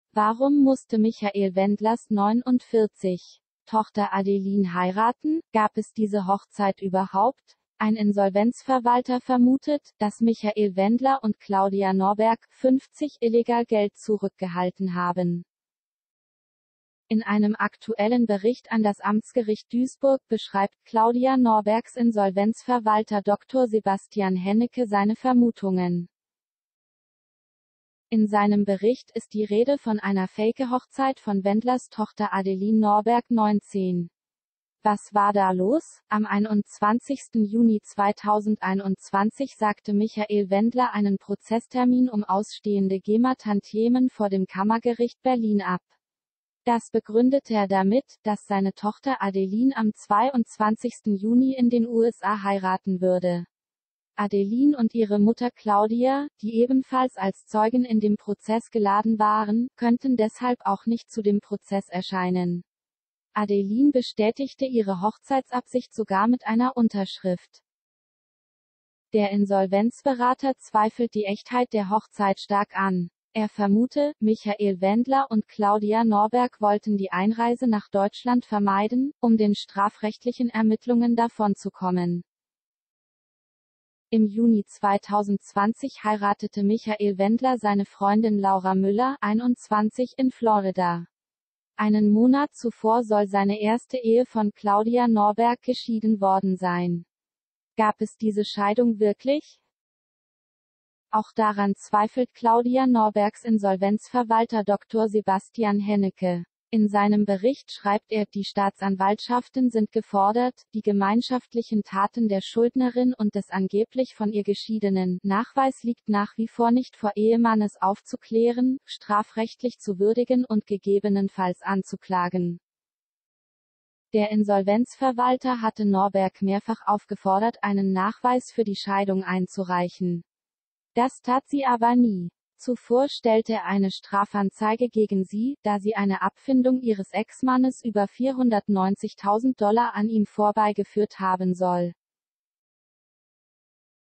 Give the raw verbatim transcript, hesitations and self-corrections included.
Warum musste Michael Wendlers neunundvierzig Tochter Adeline heiraten? Gab es diese Hochzeit überhaupt? Ein Insolvenzverwalter vermutet, dass Michael Wendler und Claudia Norberg fünfzig illegal Geld zurückgehalten haben. In einem aktuellen Bericht an das Amtsgericht Duisburg beschreibt Claudia Norbergs Insolvenzverwalter Doktor Sebastian Hennecke seine Vermutungen. In seinem Bericht ist die Rede von einer Fake-Hochzeit von Wendlers Tochter Adeline Norberg neunzehn. Was war da los? Am einundzwanzigsten Juni zweitausendeinundzwanzig sagte Michael Wendler einen Prozesstermin um ausstehende GEMA-Tantiemen vor dem Kammergericht Berlin ab. Das begründete er damit, dass seine Tochter Adeline am zweiundzwanzigsten Juni in den U S A heiraten würde. Adeline und ihre Mutter Claudia, die ebenfalls als Zeugen in dem Prozess geladen waren, könnten deshalb auch nicht zu dem Prozess erscheinen. Adeline bestätigte ihre Hochzeitsabsicht sogar mit einer Unterschrift. Der Insolvenzberater zweifelt die Echtheit der Hochzeit stark an. Er vermute, Michael Wendler und Claudia Norberg wollten die Einreise nach Deutschland vermeiden, um den strafrechtlichen Ermittlungen davonzukommen. Im Juni zweitausendzwanzig heiratete Michael Wendler seine Freundin Laura Müller, einundzwanzig, in Florida. Einen Monat zuvor soll seine erste Ehe von Claudia Norberg geschieden worden sein. Gab es diese Scheidung wirklich? Auch daran zweifelt Claudia Norbergs Insolvenzverwalter Doktor Sebastian Hennecke. In seinem Bericht schreibt er, die Staatsanwaltschaften sind gefordert, die gemeinschaftlichen Taten der Schuldnerin und des angeblich von ihr geschiedenen, Nachweis liegt nach wie vor nicht vor, Ehemannes aufzuklären, strafrechtlich zu würdigen und gegebenenfalls anzuklagen. Der Insolvenzverwalter hatte Norberg mehrfach aufgefordert, einen Nachweis für die Scheidung einzureichen. Das tat sie aber nie. Zuvor stellte er eine Strafanzeige gegen sie, da sie eine Abfindung ihres Ex-Mannes über vierhundertneunzigtausend Dollar an ihm vorbeigeführt haben soll.